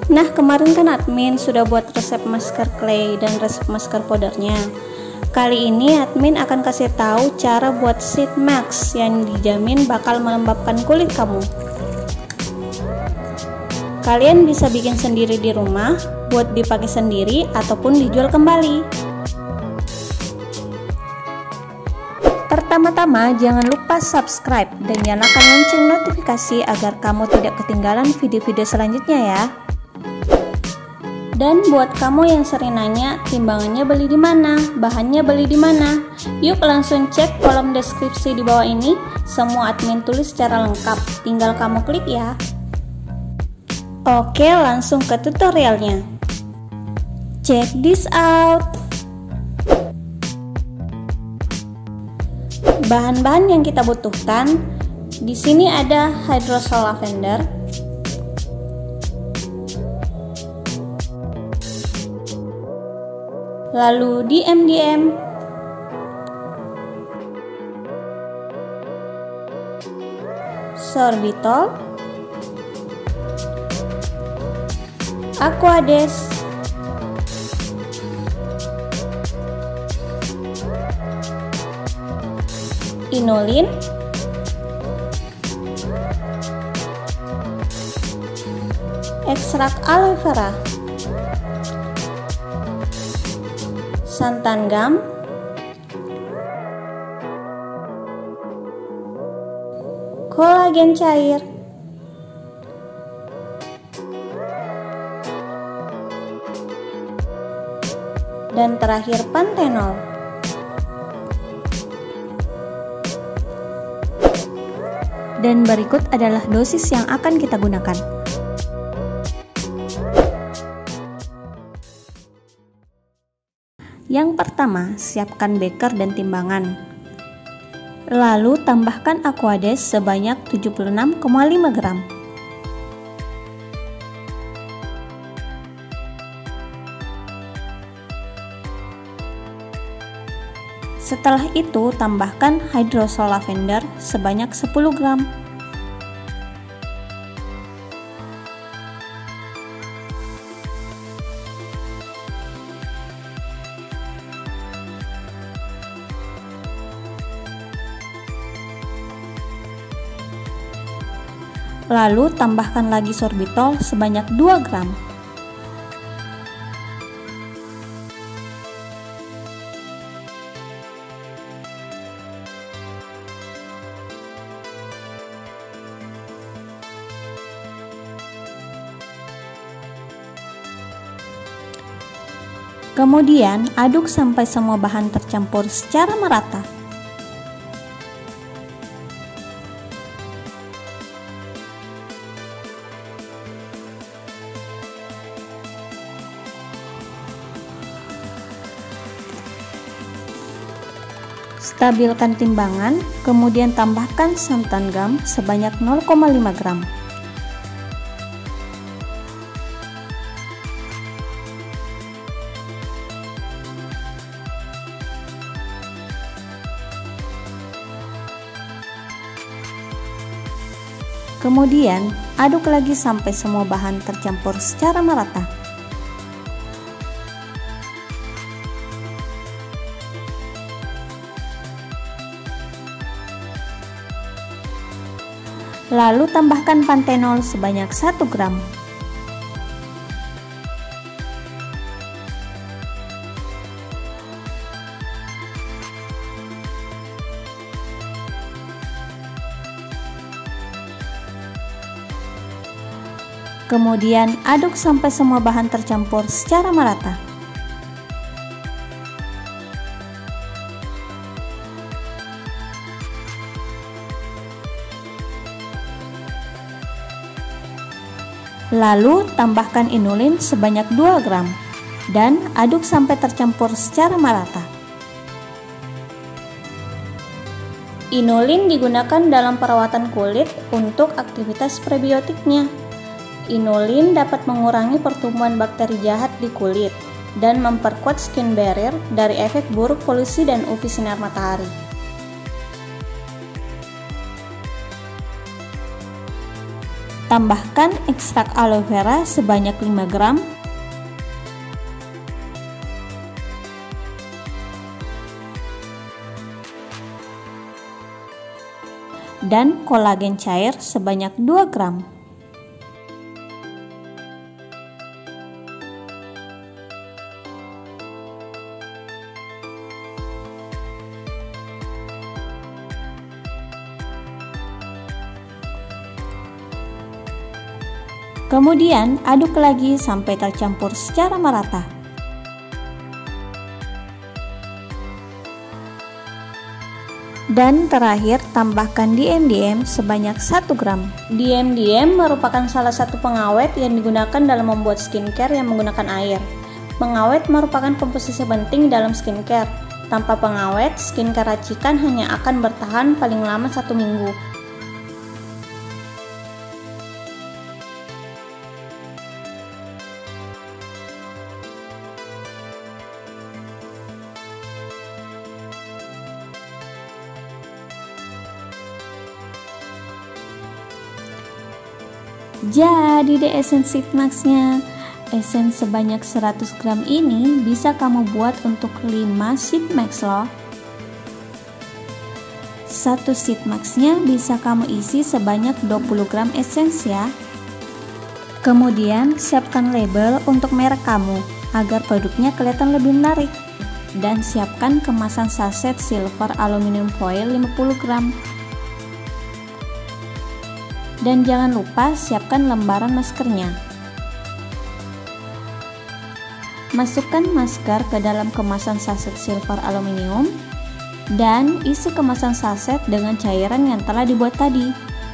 Nah, kemarin kan admin sudah buat resep masker clay dan resep masker powdernya. Kali ini admin akan kasih tahu cara buat sheet mask yang dijamin bakal melembabkan kulit kamu. Kalian bisa bikin sendiri di rumah, buat dipakai sendiri ataupun dijual kembali. Pertama-tama jangan lupa subscribe dan nyalakan lonceng notifikasi agar kamu tidak ketinggalan video-video selanjutnya ya. Dan buat kamu yang sering nanya timbangannya beli di mana, bahannya beli di mana, yuk langsung cek kolom deskripsi di bawah ini. Semua admin tulis secara lengkap, tinggal kamu klik ya. Oke, langsung ke tutorialnya. Check this out. Bahan-bahan yang kita butuhkan di sini ada hydrosol lavender, lalu DMDM, sorbitol, aquades, inulin, ekstrak aloe vera, santan gam, kolagen cair, dan terakhir pantenol. Dan berikut adalah dosis yang akan kita gunakan. Yang pertama, siapkan beker dan timbangan. Lalu tambahkan aquades sebanyak 76,5 gram. Setelah itu, tambahkan hydrosol lavender sebanyak 10 gram. Lalu tambahkan lagi sorbitol sebanyak 2 gram. Kemudian aduk sampai semua bahan tercampur secara merata. Stabilkan timbangan, kemudian tambahkan santan gam sebanyak 0,5 gram. Kemudian aduk lagi sampai semua bahan tercampur secara merata. Lalu tambahkan pantenol sebanyak 1 gram. Kemudian aduk sampai semua bahan tercampur secara merata. Lalu tambahkan inulin sebanyak 2 gram dan aduk sampai tercampur secara merata. Inulin digunakan dalam perawatan kulit untuk aktivitas prebiotiknya. Inulin dapat mengurangi pertumbuhan bakteri jahat di kulit dan memperkuat skin barrier dari efek buruk polusi dan UV sinar matahari. Tambahkan ekstrak aloe vera sebanyak 5 gram. Dan kolagen cair sebanyak 2 gram. Kemudian aduk lagi sampai tercampur secara merata. Dan terakhir tambahkan DMDM sebanyak 1 gram. DMDM merupakan salah satu pengawet yang digunakan dalam membuat skincare yang menggunakan air. Pengawet merupakan komposisi penting dalam skincare. Tanpa pengawet, skincare racikan hanya akan bertahan paling lama 1 minggu. Jadi deh essence sheet mask-nya. Essence sebanyak 100 gram ini bisa kamu buat untuk 5 sheet mask loh. 1 sheet mask-nya bisa kamu isi sebanyak 20 gram essence ya. Kemudian siapkan label untuk merek kamu agar produknya kelihatan lebih menarik. Dan siapkan kemasan saset silver aluminium foil 50 gram. Dan jangan lupa siapkan lembaran maskernya. Masukkan masker ke dalam kemasan saset silver aluminium dan isi kemasan saset dengan cairan yang telah dibuat tadi.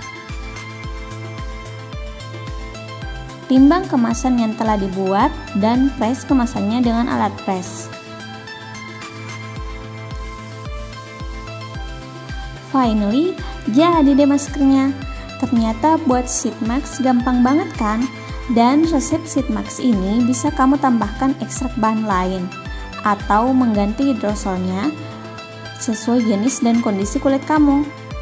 Timbang kemasan yang telah dibuat dan press kemasannya dengan alat press. Finally, jadi deh maskernya. Ternyata buat sheet mask gampang banget kan? Dan resep sheet mask ini bisa kamu tambahkan ekstrak bahan lain atau mengganti hidrosolnya sesuai jenis dan kondisi kulit kamu.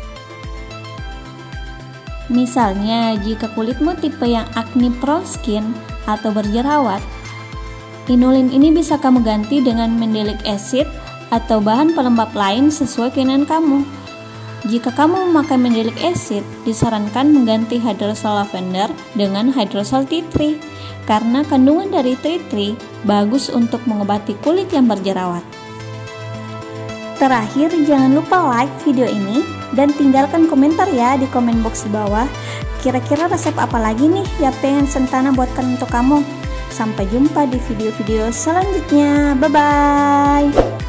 Misalnya jika kulitmu tipe yang acne prone skin atau berjerawat, inulin ini bisa kamu ganti dengan mandelic acid atau bahan pelembab lain sesuai keinginan kamu. Jika kamu memakai mandelic acid, disarankan mengganti hydrosol lavender dengan hydrosol tea tree karena kandungan dari tea tree bagus untuk mengobati kulit yang berjerawat. Terakhir, jangan lupa like video ini dan tinggalkan komentar ya di komen box di bawah. Kira-kira resep apa lagi nih yang pengen Sentana buatkan untuk kamu? Sampai jumpa di video-video selanjutnya. Bye-bye!